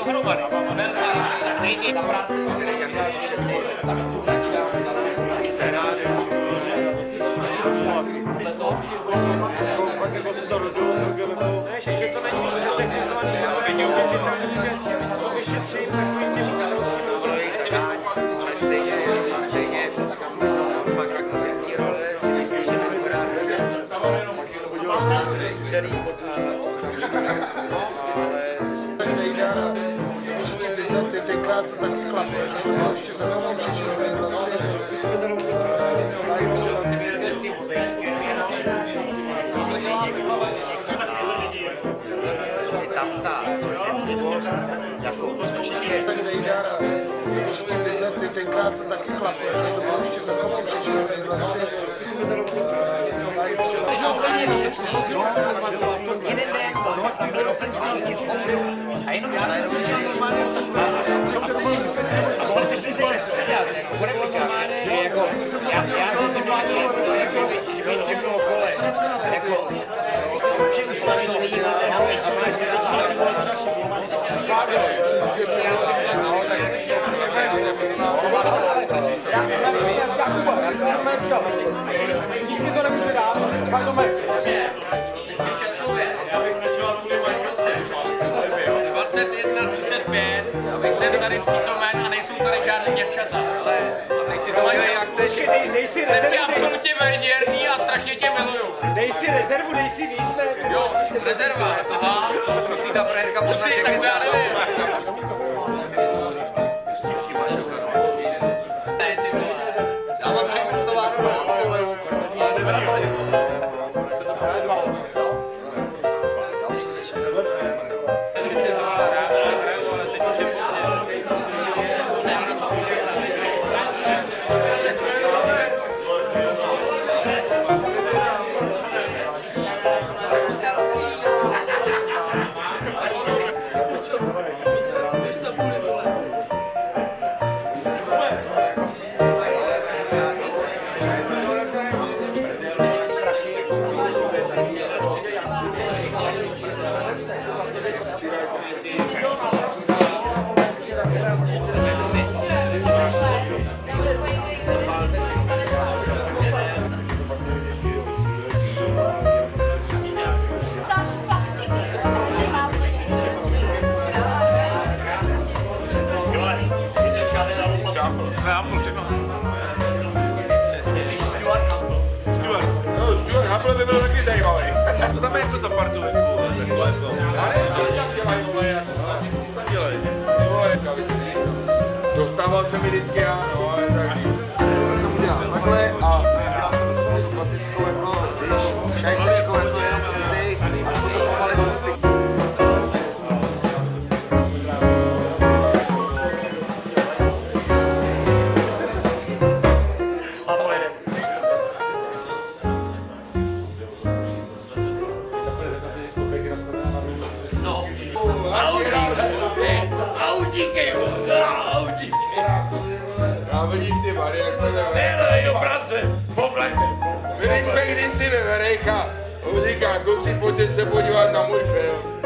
dohromady. Nejdi za práci, jak dáš šetřit, tam je scénáře. Že to není technizovaný, že to není uvěřitelný, že na to vyšetřím, tak si ale stejně, pak jako řadní role si myslíš, že budu hrát celý ale tenkrát taky chlapě, ještě za mnou přišel, tam ta trpělivost jako určitě tenkrát taky chlapě, to bylo ještě za mnou přišel, jeden den, byl jsem a jenom já jsem přišel normálně já jsem se mladil, že vlastně bylo kole, jako určitě už to není a máš nic mi to nemůže dát, fakt to meč. 21:35, abych jsem tady přítomen a nejsou tady žádné děvčata, ale teď si to udělej jak chceš. Jsem ti absolutně věrný a strašně tě miluju. Dej si rezervu, dej si víc, ne? Jo, rezerva, aha. To už musí ta frérka poznat, že tak kecá. Ne, ty vole. Já mám tady postováno do stolu, ale nevracej. Hamble by byl taky zajímavý. To tam je jako za partu. Já nevím, co si tam dělají, vole, jako. Co tam dělají? Vole, kavičky. Dostával jsem mi vždycky ráno, ale tak. Tak jsem udělal takhle a udělal jsem to klasickou jako šajtečkou jako jenom přes dech a šlo to pomalečku. Já vidím ty Mary, jak jsme ve Ne, do práce, poblejte. My jsme kdysi ve Verejcha. On říká, kluci, pojďte se podívat na můj film.